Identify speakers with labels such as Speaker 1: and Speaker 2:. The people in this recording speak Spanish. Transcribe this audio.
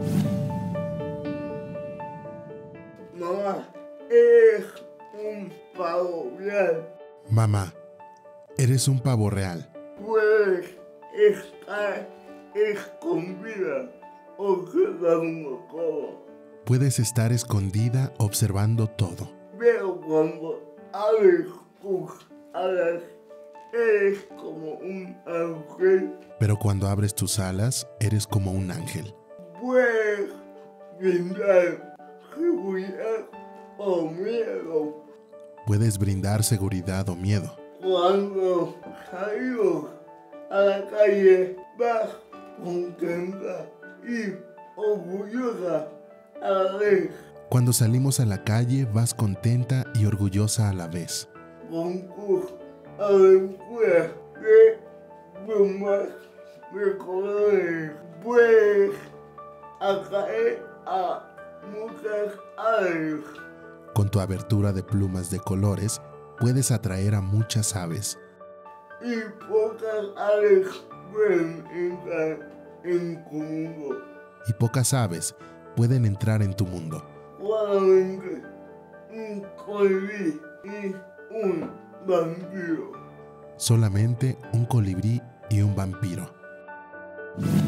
Speaker 1: Mamá, es un pavo real.
Speaker 2: Mamá, eres un pavo real.
Speaker 1: Puedes estar escondida observando todo.
Speaker 2: Puedes estar escondida observando todo.
Speaker 1: Pero cuando abres tus alas, eres como un ángel.
Speaker 2: Pero cuando abres tus alas, eres como un ángel.
Speaker 1: Puedes brindar seguridad o miedo.
Speaker 2: Puedes brindar seguridad o miedo.
Speaker 1: Cuando salimos a la calle, vas contenta y orgullosa a la vez.
Speaker 2: Cuando salimos a la calle, vas contenta y orgullosa a la vez.
Speaker 1: Con tus aventuras de plumas de colores, puedes atraer a muchas aves.
Speaker 2: Con tu abertura de plumas de colores, puedes atraer a muchas aves.
Speaker 1: Y pocas aves pueden entrar en tu mundo.
Speaker 2: Y pocas aves pueden entrar en tu mundo.
Speaker 1: Solamente un colibrí y un vampiro.
Speaker 2: Solamente un colibrí y un vampiro.